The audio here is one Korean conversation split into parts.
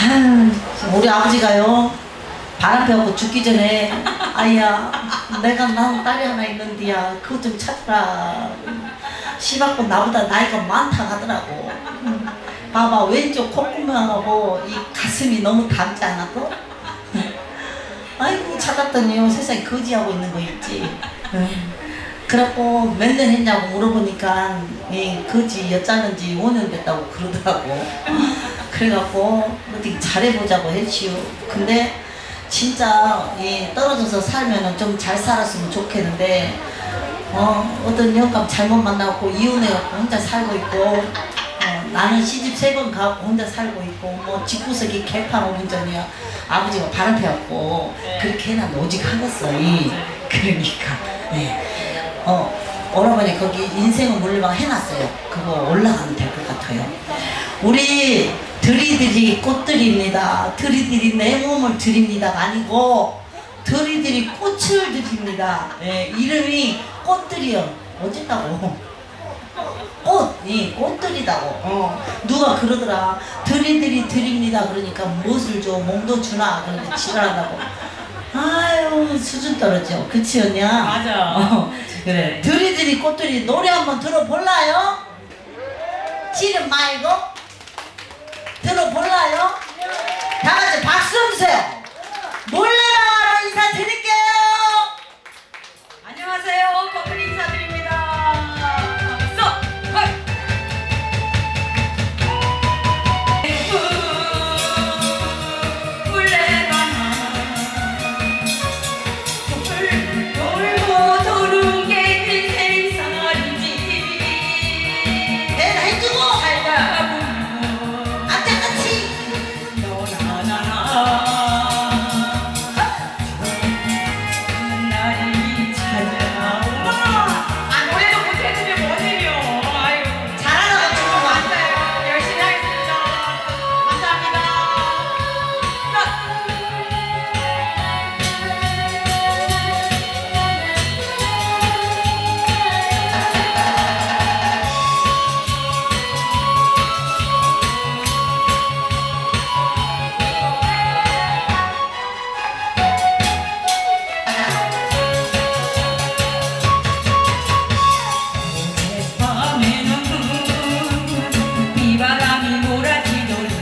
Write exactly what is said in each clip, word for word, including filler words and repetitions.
아유, 우리 아버지가요 바람 펴고 죽기 전에 아이야 내가 난 딸이 하나 있는데야 그거 좀 찾으라. 시바고 나보다 나이가 많다 하더라고. 봐봐 왼쪽 콧구멍하고 이 가슴이 너무 닮지 않았어? 아이고 찾았더니요 세상에 거지하고 있는 거 있지. 그래갖고 몇 년 했냐고 물어보니까 이 거지 여짜는지 오 년 됐다고 그러더라고. 그래갖고 어떻게 잘해보자고 했지요. 근데 진짜 이 떨어져서 살면은 좀 잘 살았으면 좋겠는데 어 어떤 영감 잘못 만나고 이혼해갖고 혼자 살고 있고 어, 나는 시집 세 번 가고 혼자 살고 있고 뭐 집구석이 개판 오 분 전이야. 아버지가 바람 펴갖고 그렇게 해놨는데 오직 하겠어. 이 그러니까 네. 어 오라버니 거기 인생은 물리방 해놨어요. 그거 올라가면 될 것 같아요. 우리 드리드리 꽃들입니다. 드리드리 내 몸을 드립니다가 아니고 드리드리 꽃을 드립니다. 네, 이름이 꽃들이요. 어쨌다고 꽃, 이 꽃들이다고. 어. 누가 그러더라. 드리드리 드립니다. 그러니까 무엇을 줘? 몸도 주나? 그런데 지랄한다고. 아유 수준 떨어져. 그치 언니야? 맞아. 어, 그래. 드리드리 꽃들이 노래 한번 들어볼라요? 지름 말고 들어볼라요? 다같이 박수 주세요. 몰래방아로 인사드릴게요. 안녕하세요. 커플 인사드립니다. 쏙! 헐! 돌고 도는 게 생살이지. 내가 해주고 살다 보면 악착같이 너나 나나 좋은 날이 찾아오나. 아 노래도 못해주면 뭐해요. 아유 잘하라고 주고 맞아요. 열심히 하겠습니다. 감사합니다. 비바람이 몰아치더니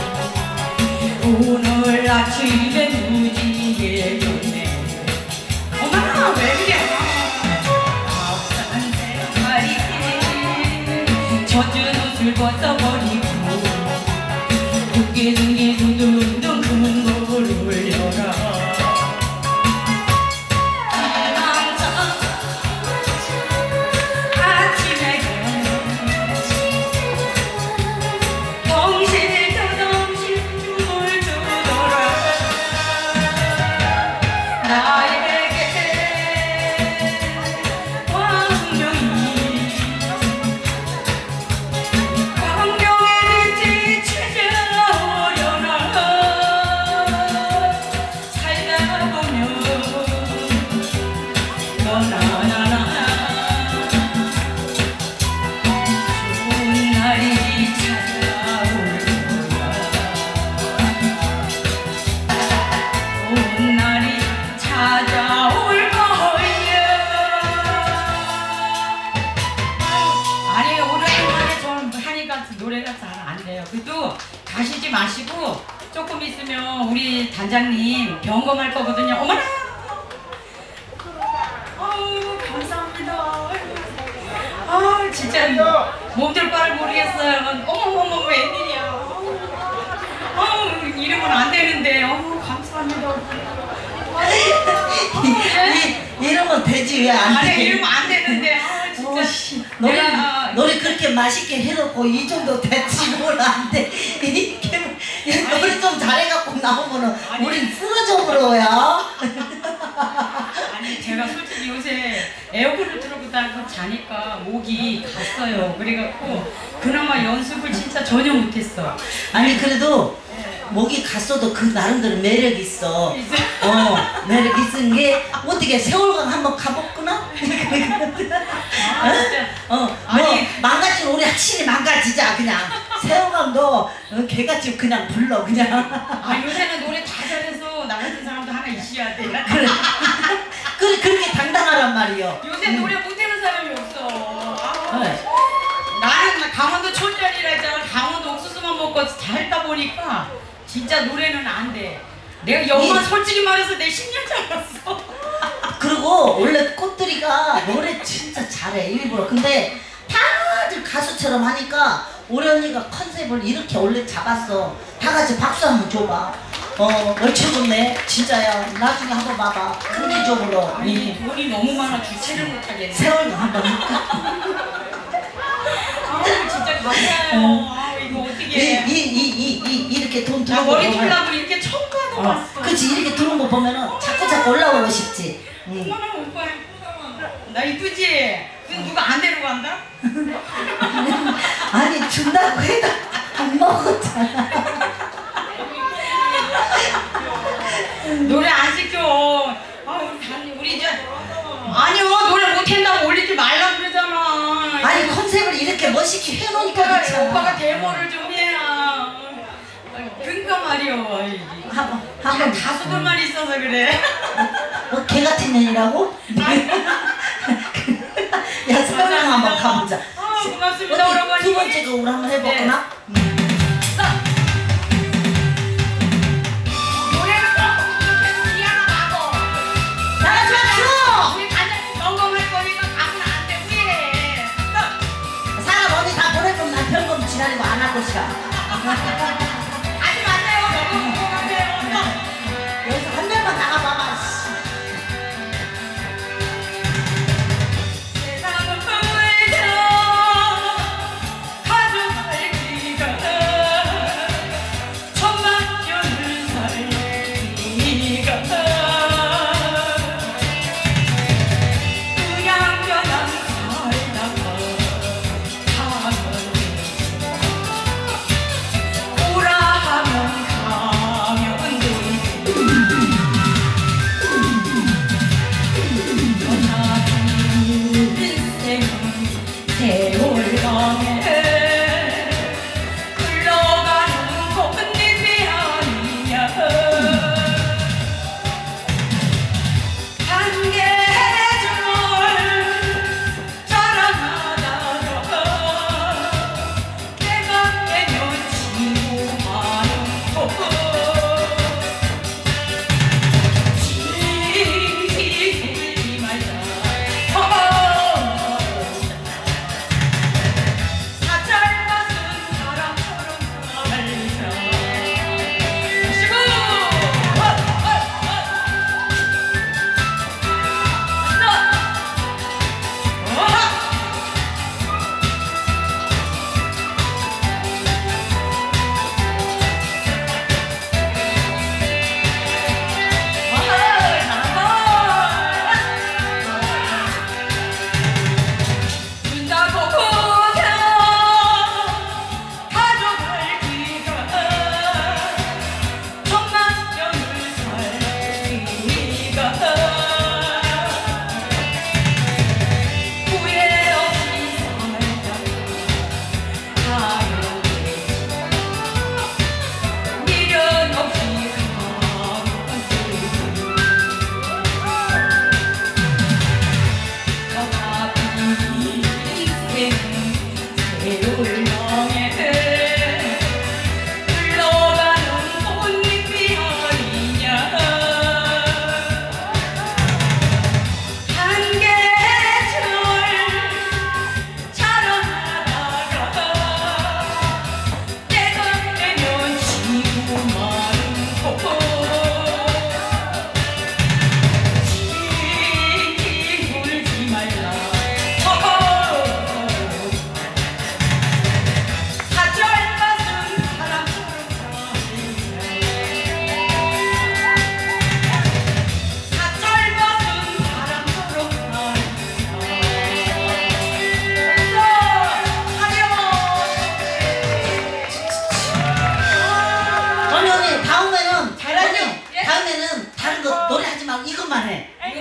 오늘 아침에 무지개 졌네. 어머나 왜 그래. 아홉산 색깔이 젖은 옷을 벗어버리고 두개두개 두둥둥 큰 거를 올려라. 노래가 잘 안 돼요. 그래도 가시지 마시고 조금 있으면 우리 단장님 점검할 거거든요. 어머나! 아우 감사합니다. 아 진짜 몸둘 바를 모르겠어요. 어머머머 웬일이야. 아우 이러면 안 되는데. 어머 감사합니다. 이, 이러면 되지 왜 안 돼? 아니 이러면 안 되는데. 아 진짜. 어, 씨, 노래, 내가, 노래 그렇게 맛있게 해놓고 이 정도 됐지 뭘 안 돼. 이렇게 노래 좀 잘해갖고 나오면은 아니, 우린 쓰러져 버려요. 아니 제가 솔직히 요새 에어컨을 틀고 다니고 자니까 목이 갔어요. 그래갖고 그나마 연습을 진짜 전혀 못했어. 아니 그래도 목이 갔어도 그 나름대로 매력 있어. 있어. 어, 매력 있은 게 어떻게 세월강 한번 가봤구나? 아, 진짜. 어, 뭐 아니. 망가지면 우리 확실히 망가지자 그냥. 세월강도 어, 개같이 그냥 불러 그냥. 아, 요새는 노래 다 잘해서 나 같은 사람도 하나 있어야 돼. 그래. 그래 그렇게 당당하란 말이요. 요새 음. 노래 못하는 사람이 없어. 아, 네. 나는 강원도 촌년이라 했잖아. 강원도 옥수수만 먹고 살다 보니까 진짜 노래는 안 돼. 내가 영화 이- 솔직히 말해서 내 십 년 잘랐어. 그리고 원래 꽃들이가 노래 진짜 잘해 일부러. 근데 다들 가수처럼 하니까 우리 언니가 컨셉을 이렇게 원래 잡았어. 다 같이 박수 한번 줘봐. 어, 얼추좋네 진짜야. 나중에 한번 봐봐. 근기적으로. 아니 돈이 너무 많아 주체를 못하겠네. 세월도 한번 할까? 아우 진짜 감사해요. 아우 이거 어떻게? 이이이이 이렇게 돈 나 들어오고 머리 보면- 털라고 이렇게 처음 봐도 어, 봤어. 그치 이렇게 들어온 거 보면은 자꾸 자꾸 올라오고 싶지. 응. 어머나 오빠 나 이쁘지? 그럼 누가 안 데려간다? 아니 준다고 해도 안 먹었잖아. 노래 안 시켜. 아 우리 단 우리 저 아니요 노래 못한다고 올리지 말라 그러잖아. 아니 컨셉을 이렇게 멋있게 해놓으니까 오빠가 그렇잖아. 오빠가 데모를 좀 해야. 그러니까 말이요. 한번 그냥 한번 가수들만 있어서 그래. 뭐 개 같은 년이라고? 야 설명 한번 가보자. 아 고맙습니다 어디 어머니. 두 번째 곡을 한번 해볼까나? 노래는 조금 미안하고. 나가지 마 우리 단장님 점검할 거니까 가면 안 돼. 후회해. 추! 사람 어디 다 보내면 난 별거 지나리고 안 할 것이야. 하지 마세요. 너무 궁금하세요. 여기서 한 명만 나가봐봐. 세상은 후회져 가져갈 기가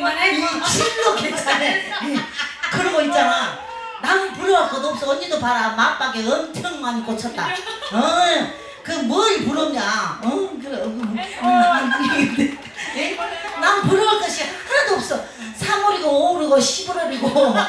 부르기만 해? 이 칠로 괜찮아. 그러고 있잖아. 나는 부러울 것도 없어. 언니도 봐라. 맞박에 엄청 많이 꽂혔다. 어, 그 뭘 부럽냐? 어, 그래. 난 부러울 것이 하나도 없어. 삼월이고 오월이고 시월이고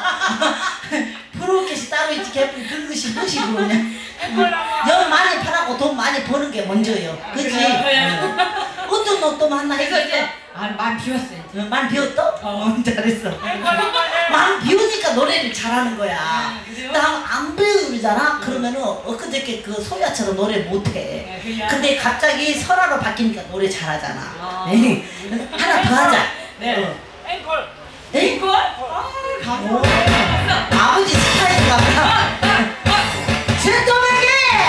부러울 것이 따로 있지. 개뿔 그런 것이 무엇이 부러우냐? 여 많이 팔아고 돈 많이 버는 게 먼저요. 그치? 응. 어떤 옷도 만나 그래서 해서 이제 아, 마음 비웠어 이제. 만 비웠어? 어, 잘했어. 만 비우니까 노래를 잘하는 거야. 나 안 비우잖아? 그러면은 엊그저께 그 소야처럼 노래 못해. 근데 갑자기 설아로 바뀌니까 노래 잘하잖아. 네. 하나 더 하자. 네. 어. 앵콜. 네? 앵콜? 아, 감사합니다. 아버지 스타일인가 보다. 제또배기!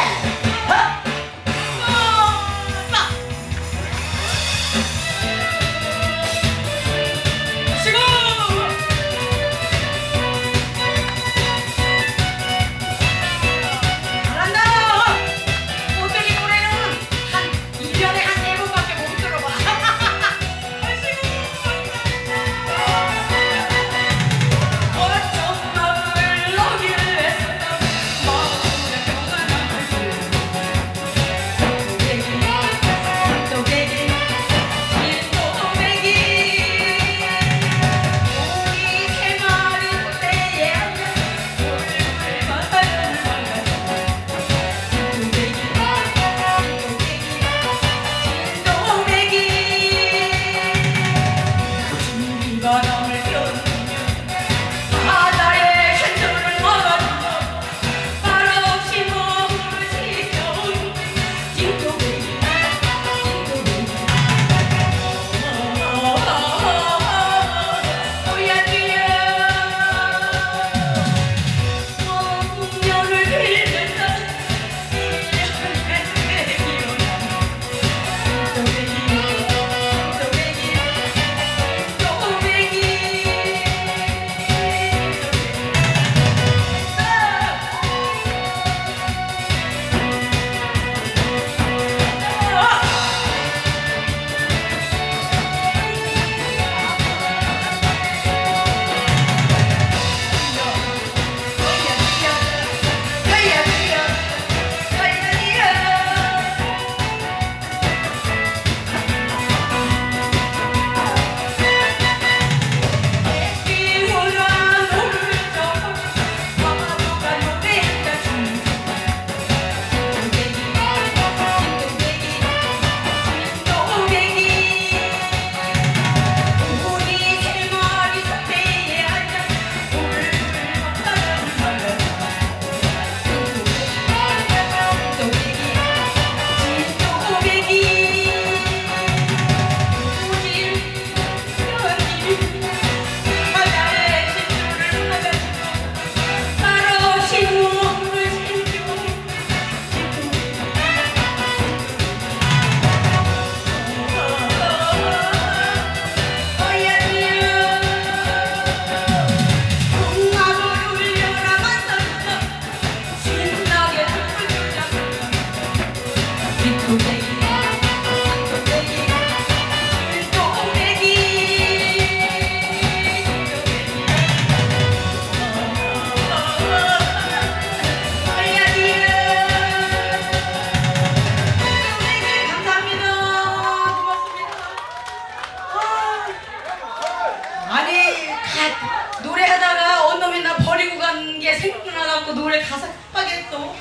생각나갖고 노래 가사 깜빡했어.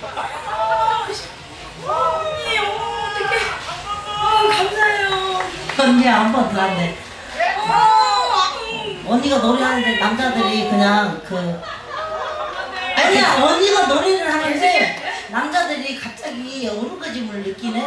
아, 언니, 어떡해. 아, 감사해요. 언니 한 번 더 한대. 아, 언니가 노래하는데 남자들이 그냥 그 아니야 언니가 노래를 하는데 남자들이 갑자기 어루가짐을 느끼네.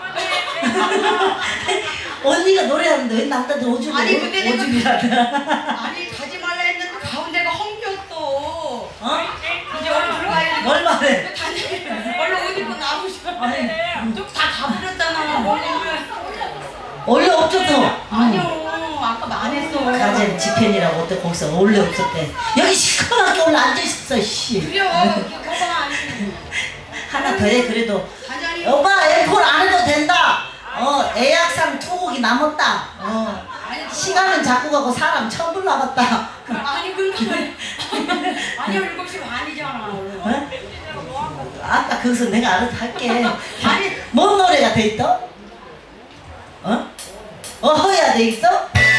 언니가 노래하는데 왜 남자들 오줌을 아니 근데 내가 오줌이라더라. 아니 가지 말라 했는데 가운데가 헝겼어. 어? 이제 얼른 들어가야지. 뭘 말해? 얼른 옷 입고 나오셔. 좀다 가버렸잖아. 원래 없었어. 아니요 아까 말했어. 가재 지편이라고 어때 거기서 원래 없었대. 여기 시커멓게 올라 앉아 있었어. 씨. 그래요. 가사 아니. 하나 더 해 그래도. 가자니. 오빠 앵콜 안 해도 된다. 어 애약상 두 곡이 남았다. 어. 아니 시간은 자꾸 가고 사람 처음 불나봤다. 아니 근데 아니요 일곱 시 반이잖아. 어? 아까 거기서 내가 알아서 할게. 아니 뭔 노래가 돼 있어? 어? 어허야 돼 있어?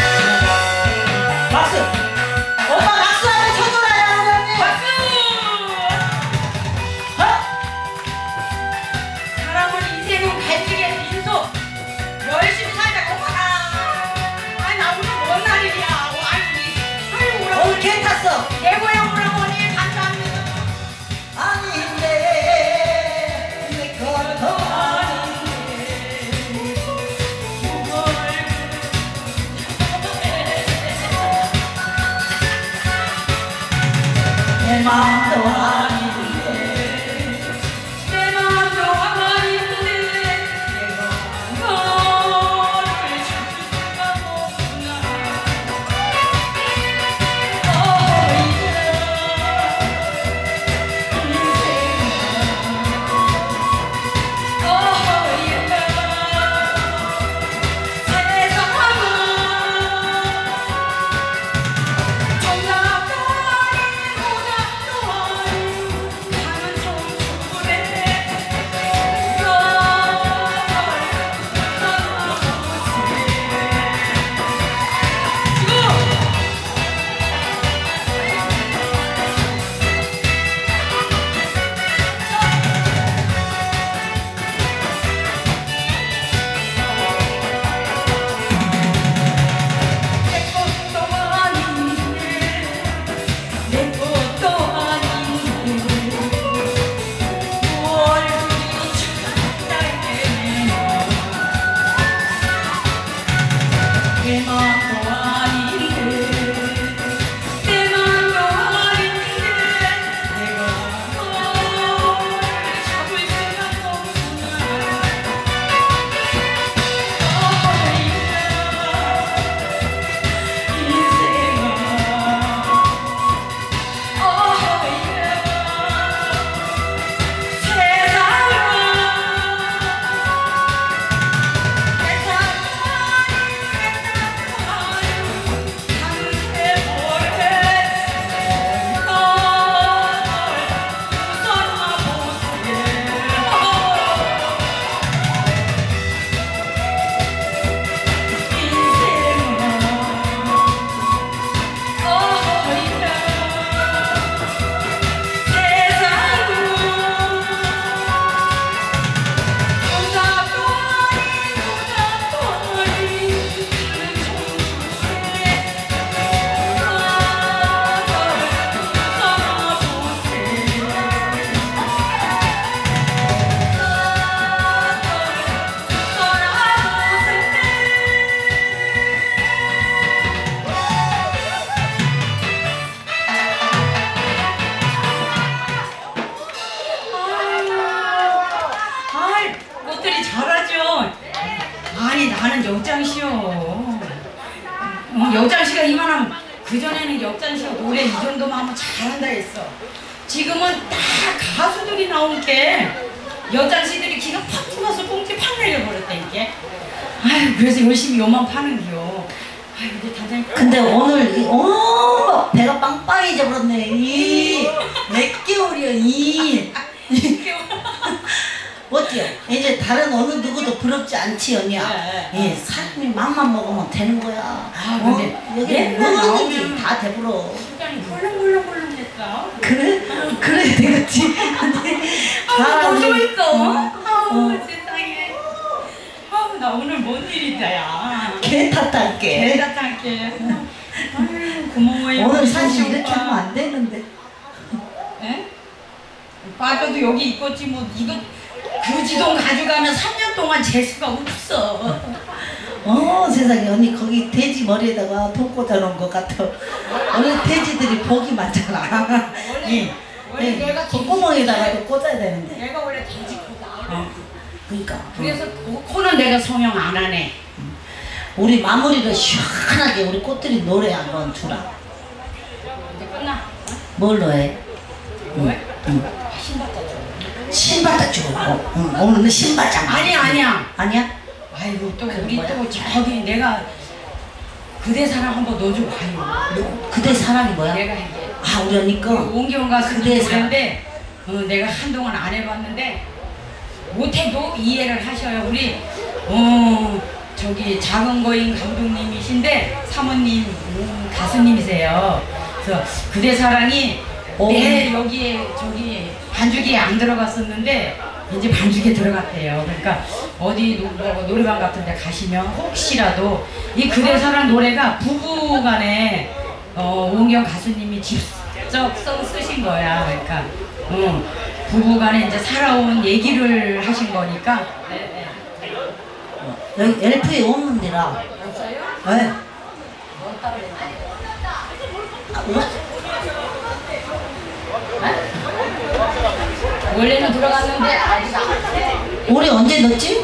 박수! 오빠 박수 한번 쳐줘라요 어머니! 박수! 어? 사람은 인생은 갈 길에 빈속 열심히 살자 오빠가. 아니 나 오늘 뭔 날이야. 아니 아니 오라버니 오늘 개 탔어! 내 고향 오라버니 감사합니다. 아닌데 내 것도 내 마음도 아닌데 내 마음도 아닌데 내가 너를 찾을 수가 없구나. 나는 역장시요. 어, 역장시가 이만하면 그전에는 역장시가 노래 이 정도만 하면 잘한다 했어. 지금은 딱 가수들이 나온 게 역장시들이 기가 팍 튀어서 꽁지 팍 내려버렸다 이게. 아유 그래서 열심히 요만 파는겨. 아유 근데 단장님 근데 오늘 이, 어 배가 빵빵해져 버렸네. 이 몇 개월이야 이. 어때요? 이제 다른 어느 누구도 부럽지 않지 언니야. 네, 예, 사람이 맘만 먹으면 되는 거야. 아 근데 어? 여기 맨날 뭐든지 나오면 다 배불러. 심장이 훌렁훌렁훌렁 됐어. 그래? 그래 되겠지. 근데 아우 뭐 사람이- 있어? 어. 아우 어. 세상에. 아우 나 오늘 뭔 일이다야. 개 탔다게. 대답할게. 아유 고마워요. 오늘 우리 사실 조시 이렇게 오빠. 하면 안 되는데. 예? 빠져도 여기 있겠지 뭐 이거 그 지동 가져가면 삼 년 동안 재수가 없어. 어 세상에 언니 거기 돼지 머리에다가 돈 꽂아놓은 것 같아. 원래 돼지들이 복이 많잖아. 예. 원래 내가 예. 콧구멍에다가도 꽂아야 되는데. 내가 원래 돼지코다. 어. 그러니까. 그래서 그 코는 내가 성형 안 하네. 우리 마무리를 시원하게 우리 꽃들이 노래 한번 주라. 이제 끝나. 뭘로 해? 뭐해? 응. 신발 줘. 신발도 주고. 어, 응. 오늘은 신발장. 아니 아니야. 아니야? 아이고 또 그건 우리 뭐야? 또 저기 내가 그대 사랑 한번 넣어주고 가요. 너, 그대 사랑이 뭐야? 내가 이게 아 우리 언니 거? 옹경 가수 그대 사랑. 노래인데 어, 내가 한동안 안 해봤는데 못해도 이해를 하셔요. 우리 어 저기 작은 거인 감독님이신데 사모님 음, 가수님이세요. 그래서 그대 사랑이 오. 내 여기에 저기 반죽이 안 들어갔었는데 이제 반죽에 들어갔대요. 그러니까 어디 노, 뭐, 노래방 같은 데 가시면 혹시라도 이 그대 사랑 노래가 부부간에 어, 오은경 가수님이 직접 써 쓰신 거야. 그러니까 어, 부부간에 이제 살아온 얘기를 하신 거니까. 네, 네. 여기 엘피에 없는데라. 없어요? 네. 아, 없, 원래는 들어갔는데 아직 안 올해 언제 넣었지?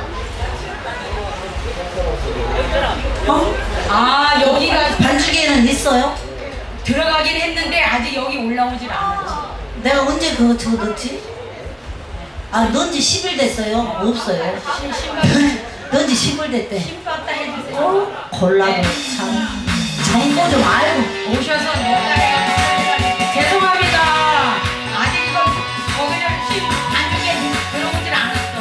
어? 아 여기가 반죽에는 있어요? 들어가긴 했는데 아직 여기 올라오질 않았지. 내가 언제 그거 저거 넣었지? 아 넣은 지 십 일 됐어요? 없어요. 신- 신발 넣은 지 십 일 됐대. 신봤다 해주세요. 어? 골라도 네. 참 정보 좀 알고. 오셔서 녹화해. 죄송합니다. 아직 이거 거기를 신 안쪽에 들어오질 않았어.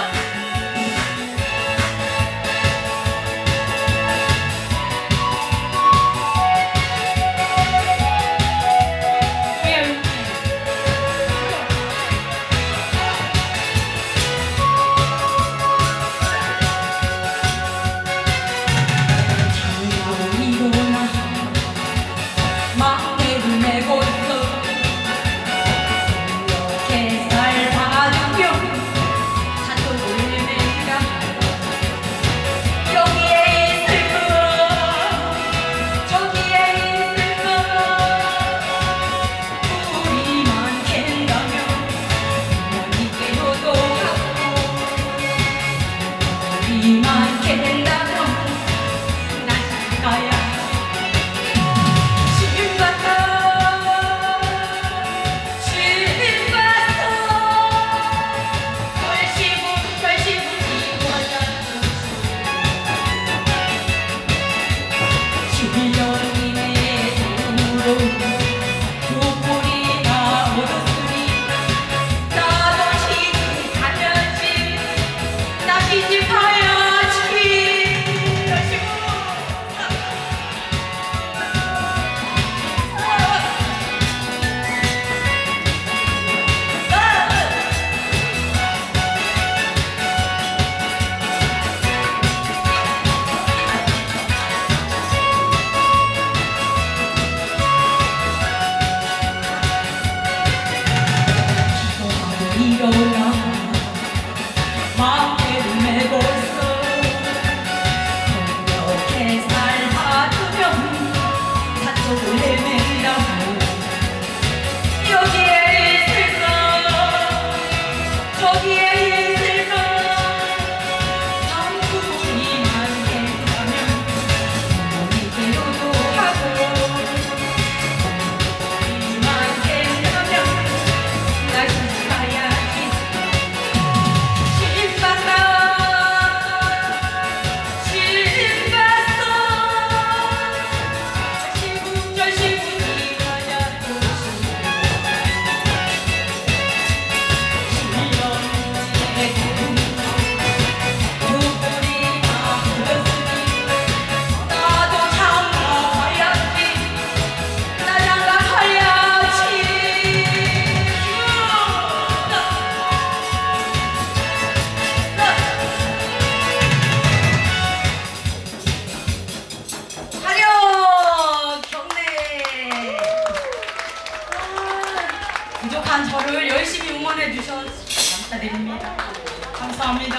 부족한 저를 열심히 응원해 주셔서 감사드립니다. 감사합니다.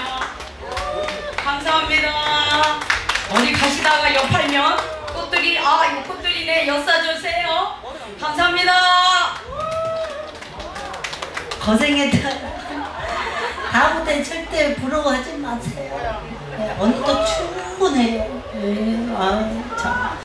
감사합니다. 어디 가시다가 옆팔면 꽃들이 아 이거 꽃들이네 엿사주세요. 감사합니다. 고생했다. 다음부터는 절대 부러워하지 마세요. 네, 언니도 충분해요. 네, 아유 참.